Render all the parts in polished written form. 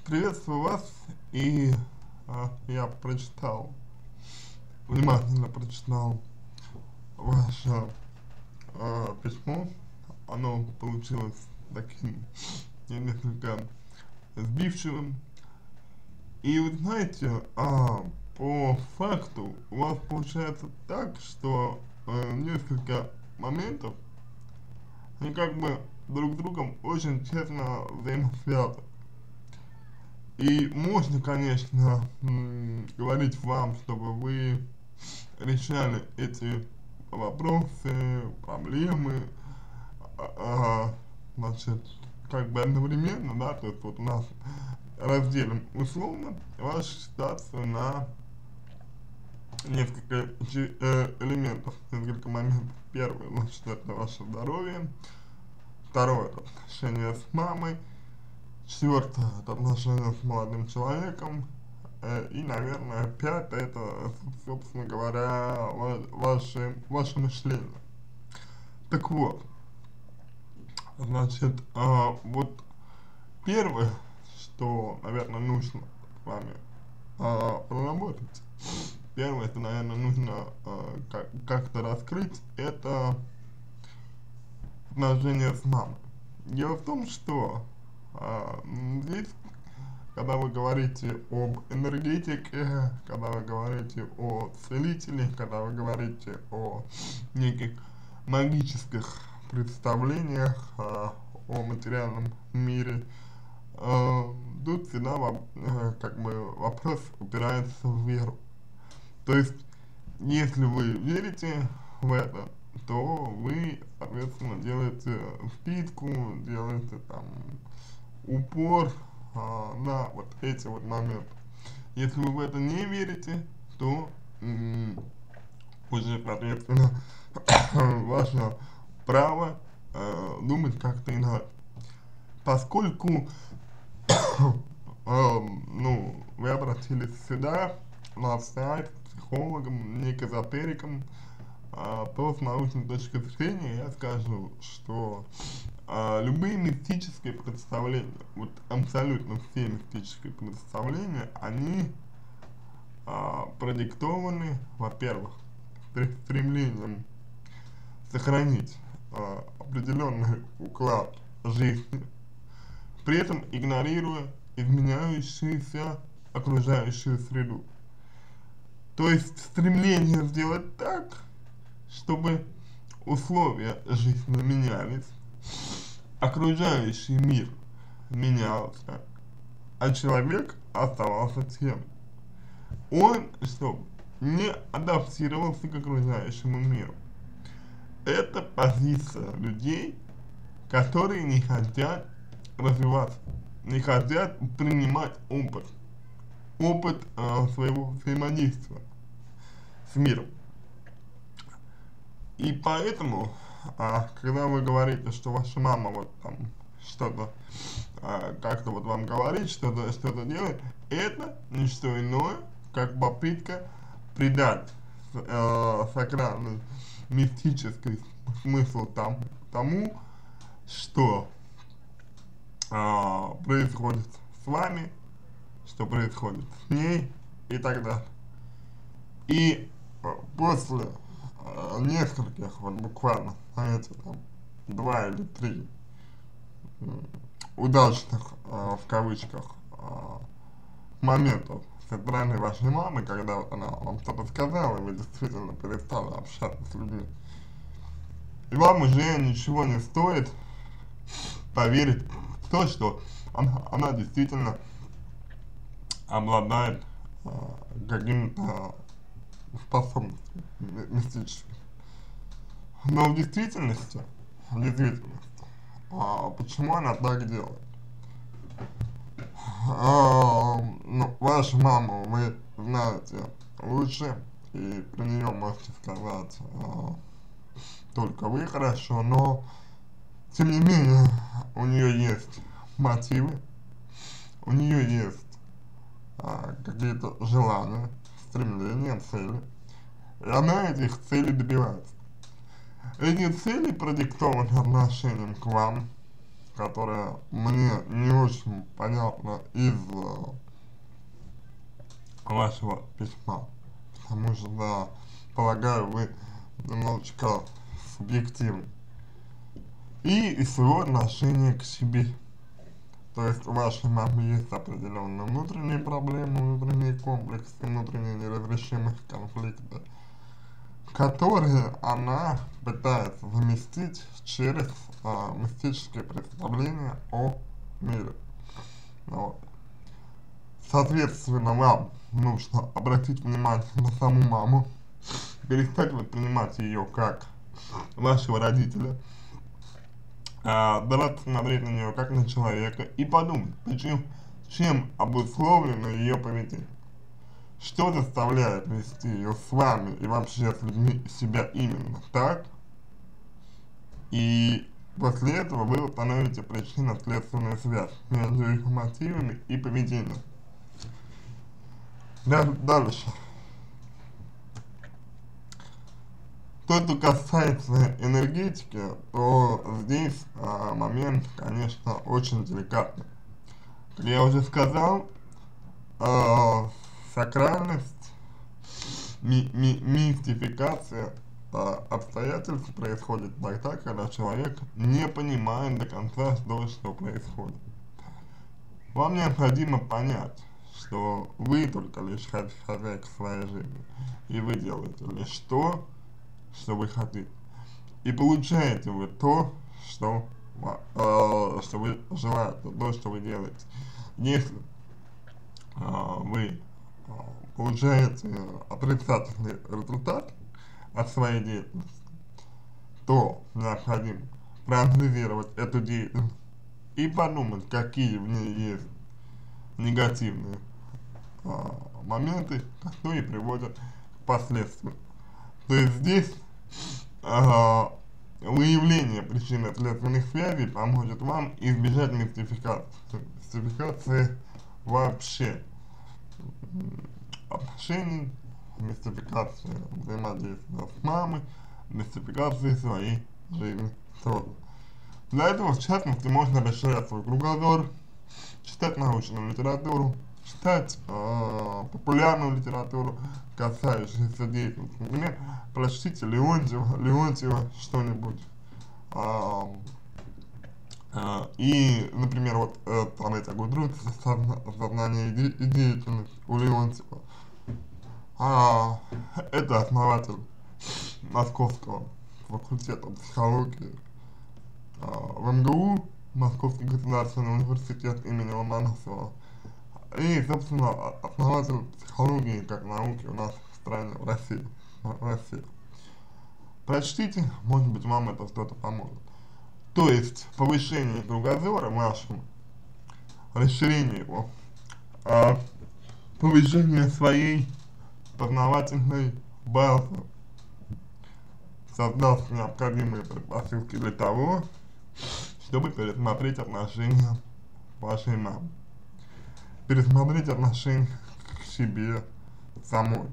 Приветствую вас, и я внимательно прочитал ваше письмо. Оно получилось таким несколько сбивчивым. И вы знаете, по факту у вас получается так, что несколько моментов, они как бы друг с другом очень тесно взаимосвязаны. И можно, конечно, говорить вам, чтобы вы решали эти вопросы, проблемы, значит, как бы одновременно, да, то есть вот у нас разделим условно вашу ситуацию на несколько элементов, несколько моментов. Первый, значит, это ваше здоровье. Второе, это отношения с мамой. Четвертое, это отношения с молодым человеком. И, наверное, пятое, это, собственно говоря, ваше мышление. Так вот, значит, вот первое, что, наверное, нужно с вами проработать, первое, это, наверное, нужно как-то раскрыть, это отношения с мамой. Дело в том, что здесь, когда вы говорите об энергетике, когда вы говорите о целителе, когда вы говорите о неких магических представлениях о материальном мире, тут всегда как бы вопрос упирается в веру. То есть, если вы верите в это, то вы, соответственно, делаете скидку, делаете там упор на вот эти вот моменты. Если вы в это не верите, то уже, соответственно, ваше право думать как-то иначе. Поскольку ну, вы обратились сюда, на сайт, к психологам, не к эзотерикам, то с научной точки зрения я скажу, что любые мистические представления, вот абсолютно все мистические представления, они продиктованы, во-первых, стремлением сохранить определенный уклад жизни, при этом игнорируя изменяющуюся окружающую среду. То есть стремление сделать так, чтобы условия жизни менялись, окружающий мир менялся, а человек оставался тем. Он, чтобы не адаптировался к окружающему миру. Это позиция людей, которые не хотят развиваться, не хотят принимать опыт своего взаимодействия с миром. И поэтому, когда вы говорите, что ваша мама вот там что-то, как-то вот вам говорит, что-то делает, это не что иное, как попытка придать сакральный, мистический смысл тому, что происходит с вами, что происходит с ней и так далее. И после нескольких, вот буквально, знаете, там, 2 или 3 удачных, в кавычках, моментов со стороны вашей мамы, когда вот она вам что-то сказала, и вы действительно перестали общаться с людьми, и вам уже ничего не стоит поверить в то, что она действительно обладает какими-то способностями мистическими. Но в действительности, почему она так делает? Ну, вашу маму вы знаете лучше, и про нее можете сказать только вы хорошо, но тем не менее у нее есть мотивы, у нее есть какие-то желания, стремления, цели, и она этих целей добивается. Эти цели продиктованы отношением к вам, которая мне не очень понятна из вашего письма, потому что, да, полагаю, вы немножечко субъективны. И из своего отношения к себе. То есть у вашей мамы есть определенные внутренние проблемы, внутренние комплексы, внутренние неразрешимых конфликты, которые она пытается заместить через мистические представления о мире. Вот. Соответственно, вам нужно обратить внимание на саму маму, перестать воспринимать ее как вашего родителя, давайте смотреть на нее как на человека и подумать, чем обусловлено ее поведение. Что заставляет вести ее с вами и вообще с людьми себя именно так, и после этого вы установите причинно-следственную связь между их мотивами и поведением. Дальше. То, что касается энергетики, то здесь момент, конечно, очень деликатный. Как я уже сказал, сакральность, мистификация обстоятельств происходит тогда, когда человек не понимает до конца, что происходит. Вам необходимо понять, что вы только лишь хозяйка своей жизни, и вы делаете лишь то, что вы хотите. И получаете вы то, что вы желаете, то, что вы делаете. Если вы получаете отрицательный результат от своей деятельности, то необходимо проанализировать эту деятельность и подумать, какие в ней есть негативные моменты, которые приводят к последствиям. То есть здесь выявление причинно-следственных связей поможет вам избежать мистификации вообще отношений, мистификации взаимодействия с мамой, мистификации своей жизни тоже. Для этого, в частности, можно расширять свой кругозор, читать научную литературу, читать популярную литературу, касающуюся деятельности. Например, прочтите Леонтьева что-нибудь. И, например, вот Таблица Гудрут, сознание и деятельность у Леонтьева. Это основатель Московского факультета психологии в МГУ, Московский государственный университет имени Ломоносова. И, собственно, основатель психологии как науки у нас в стране, в России. Прочтите, может быть, вам это что-то поможет. То есть, повышение кругозора вашему, расширение его, повышение своей познавательной базы создаст необходимые предпосылки для того, чтобы пересмотреть отношения вашей мамы, пересмотреть отношения к себе самой.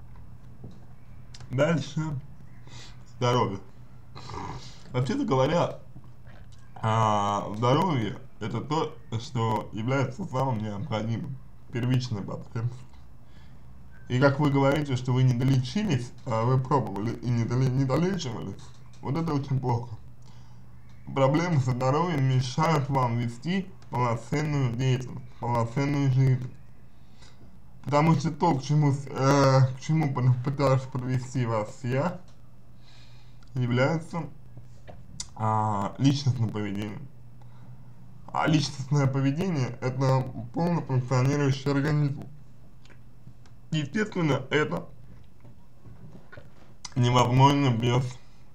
Дальше здоровье. Вообще-то говоря, здоровье — это то, что является самым необходимым, первичной потребностью. И как вы говорите, что вы не долечились, вы пробовали и не долечивались, вот это очень плохо. Проблемы со здоровьем мешают вам вести полноценную деятельность, полноценную жизнь. Потому что то, к чему пытаюсь подвести вас я, является личностным поведением. А личностное поведение — это полно функционирующий организм. Естественно, это невозможно без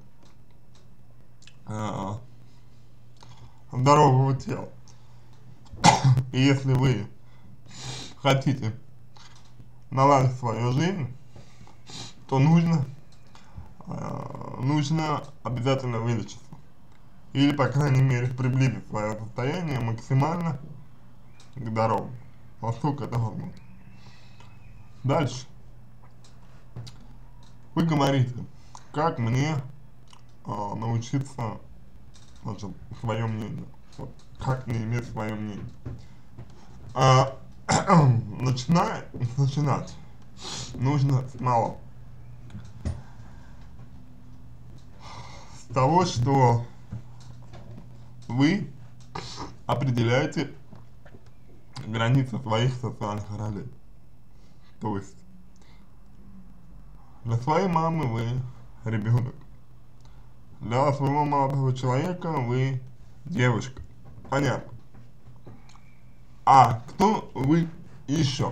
здорового тела. И если вы хотите наладить свою жизнь, то нужно обязательно вылечиться. Или, по крайней мере, приблизить свое состояние максимально к здоровому, насколько это возможно. Дальше. Вы говорите, как мне научиться, значит, свое мнение. вот, как не иметь свое мнение. Начинать нужно с малого. С того, что вы определяете границы своих социальных ролей. То есть для своей мамы вы ребенок, для своего молодого человека вы девушка. Понятно. А кто вы еще?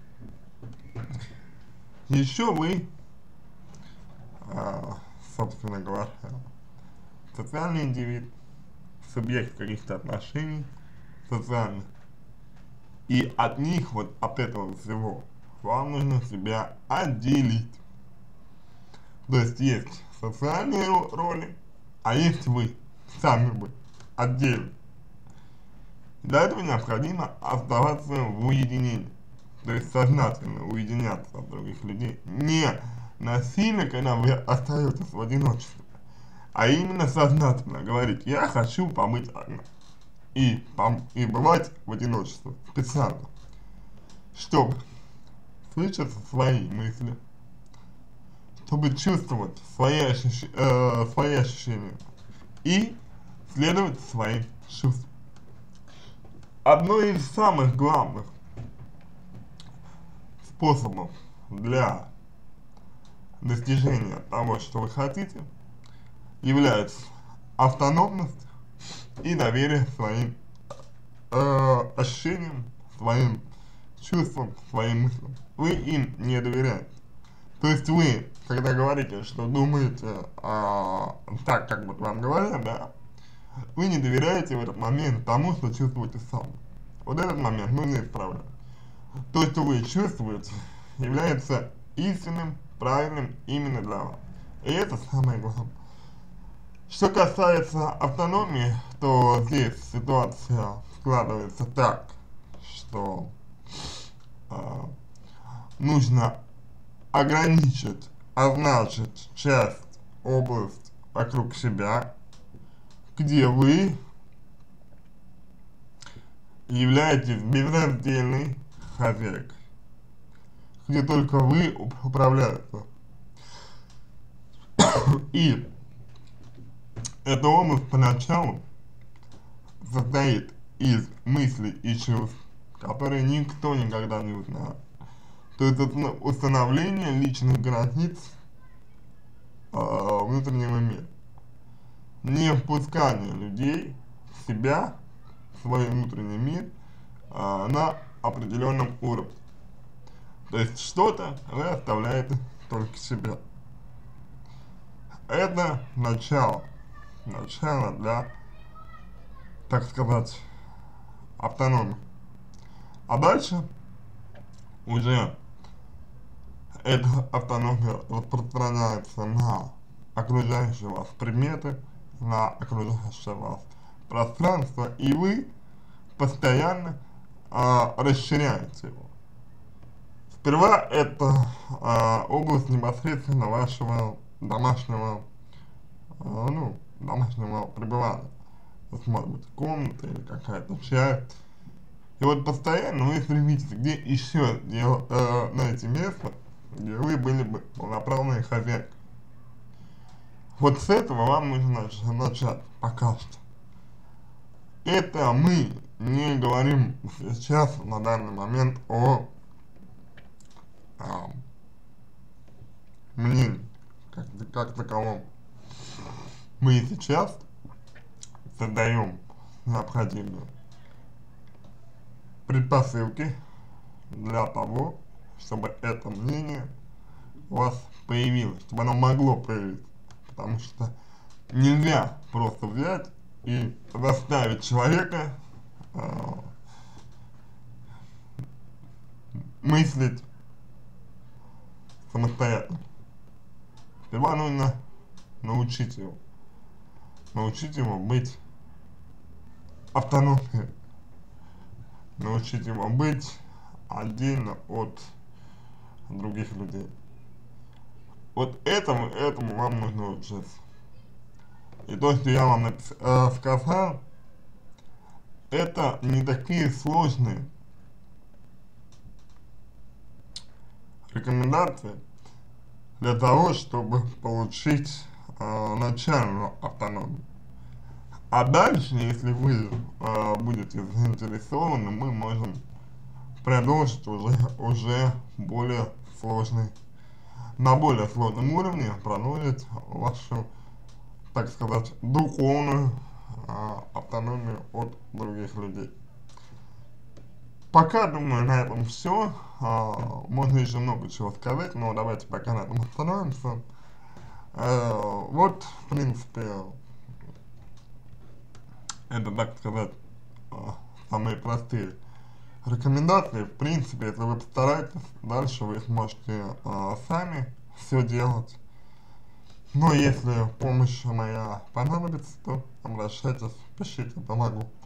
Еще вы, собственно говоря, социальный индивид, субъект каких-то отношений социальных. И от них, вот от этого всего, вам нужно себя отделить. То есть социальные роли, а есть вы, сами вы, отдельно. Для этого необходимо оставаться в уединении. То есть сознательно уединяться от других людей. Не насильно, когда вы остаетесь в одиночестве, а именно сознательно говорить: я хочу побыть одна. И бывать в одиночестве специально, чтобы слышать свои мысли, чтобы чувствовать свои ощущения и следовать своим чувствам. Одно из самых главных способов для достижения того, что вы хотите, является автономность и доверие своим ощущениям, своим чувствам, своим мыслям. Вы им не доверяете. То есть вы, когда говорите, что думаете так, как вот вам говорят, да, вы не доверяете в этот момент тому, что чувствуете сам. Вот этот момент нужно исправлять. То, что вы чувствуете, является истинным, правильным именно для вас. И это самое главное. Что касается автономии, то здесь ситуация складывается так, что нужно ограничить, означить часть, область вокруг себя, где вы являетесь безраздельной хозяйкой, где только вы управляете. И эта область поначалу состоит из мыслей и чувств, которые никто никогда не узнает. То есть это установление личных границ внутреннего мира. Не впускание людей в себя, в свой внутренний мир на определенном уровне. То есть что-то вы оставляете только себе. Это начало для, так сказать, автономии. А дальше уже эта автономия распространяется на окружающие вас предметы, на окружающее вас пространство, и вы постоянно расширяете его. Сперва это область непосредственно вашего домашнего пребывания. Это может быть комната или какая-то часть. И вот постоянно вы стремитесь где еще найти место, где вы были бы полноправной хозяйкой. Вот с этого вам нужно начать пока что. Это мы не говорим сейчас, на данный момент, о мнении как таковом. Мы сейчас создаем необходимые предпосылки для того, чтобы это мнение у вас появилось, чтобы оно могло появиться. Потому что нельзя просто взять и заставить человека мыслить самостоятельно. Сперва нужно научить его быть автономным, научить его быть отдельно от других людей. Вот этому вам нужно учиться. И то, что я вам сказал, это не такие сложные рекомендации для того, чтобы получить начальную автономию. А дальше, если вы будете заинтересованы, мы можем продолжить уже более сложный, на более сложном уровне продолжить вашу, так сказать, духовную автономию от других людей. Пока, думаю, на этом все. Можно еще много чего сказать, но давайте пока на этом остановимся. Вот, в принципе, это, так сказать, самые простые рекомендации. В принципе, если вы постараетесь, дальше вы сможете сами все делать. Но если помощь моя понадобится, то обращайтесь, пишите, помогу.